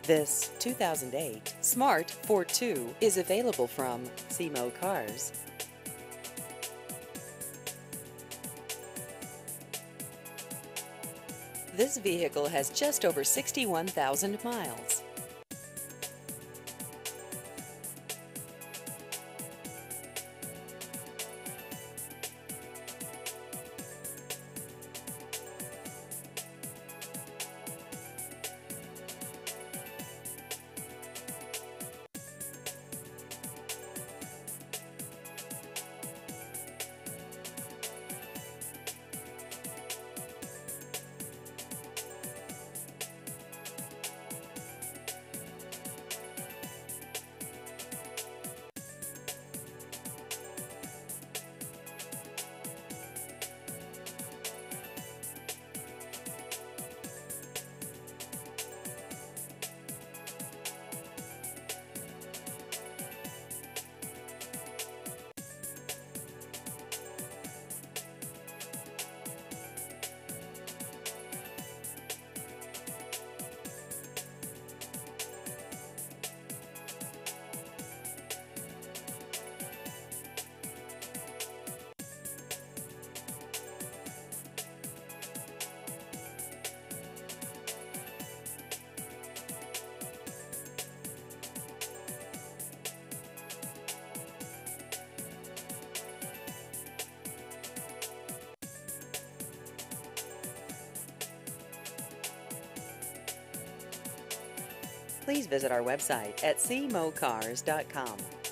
This 2008 Smart Fortwo is available from SeaMo Cars. This vehicle has just over 61,000 miles. Please visit our website at cmocars.com.